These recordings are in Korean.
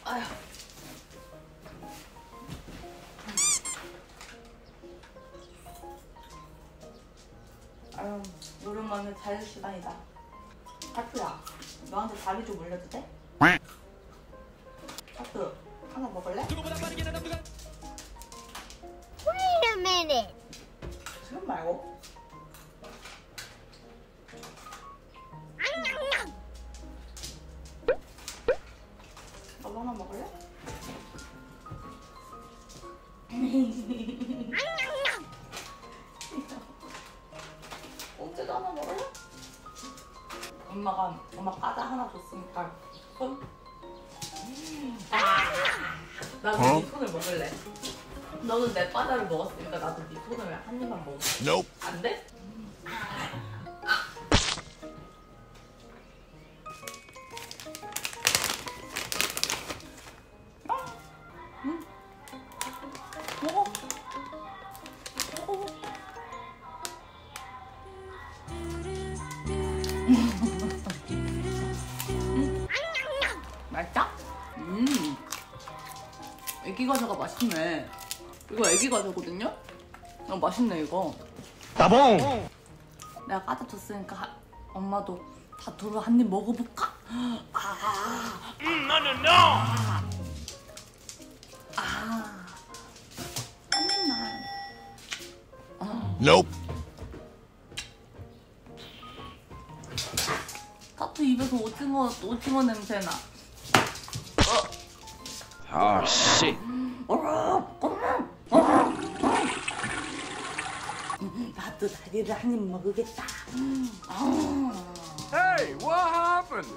아휴. 아유, 오랜만에 잘 시간이다. 하트야, 너한테 다리 좀 올려도 돼? 하트, 하나 먹을래? Wait a minute. 지금 말고. 너도 하나 먹을래? 언제도 하나 먹을래? 엄마 과자 하나 줬으니까 손. 나도 네 손을 먹을래. 너는 내 과자를 먹었으니까 나도 네 손을 한 입만 먹을래. Nope. 안 돼? 응? 먹어. 먹어. 맛있다? 애기 과자가 맛있네. 이거 애기 과자거든요? 맛있네 이거. 따봉! 내가 과자 줬으니까 엄마도 다 두루 한 입 먹어볼까? No, no, no! 한 입만. Nope. 타투 입에서 오징어 냄새나. Oh, shit. 나도 다리를 한 입 먹으겠다. Hey, what happened?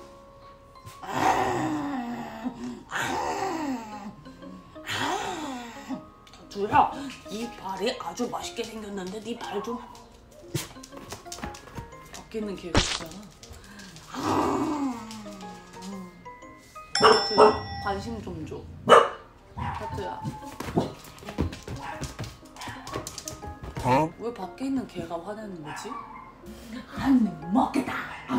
주야, 네 발이 아주 맛있게 생겼는데 네 발 좀 밖에 있는 개가 있잖아. 타투야, 관심 좀 줘. 타투야. 왜 밖에 있는 개가 화내는 거지? 한 입 먹겠다.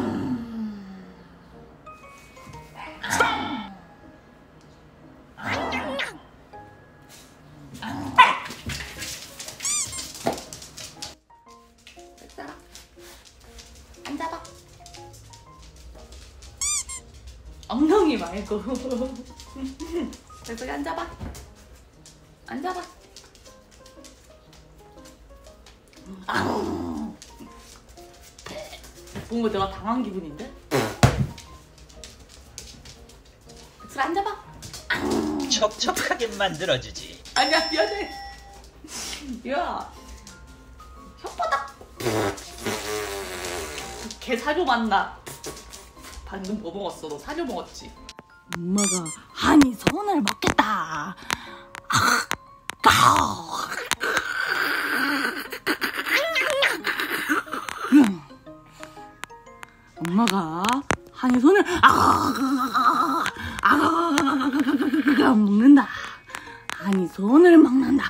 됐다. 앉아봐. 엉덩이 말고. 됐어, 앉아봐. 앉아봐. 뭔가 내가 당한 기분인데? 백설 앉아봐. 촉촉하게 만들어주지. 아니야, 미안해. 야, 혓바닥. 개 사료 맞나? 방금 뭐 먹었어? 너 사료 먹었지? 엄마가 한이 손을 먹겠다. 엄마가 한이 손을 먹는다. 한이 손을 먹는다.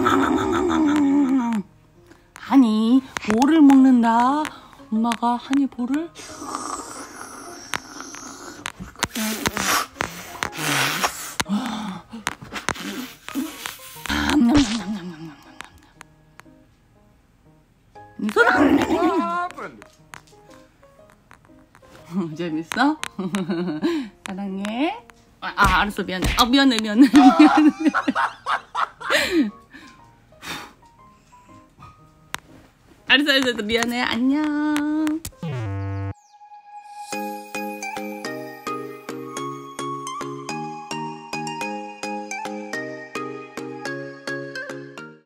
한이 볼을 먹는다. 엄마가 한이 볼을 이 손. What happened? 재밌어? 사랑해. 알았어, 미안해. 미안해. 알았어, 미안해. 안녕.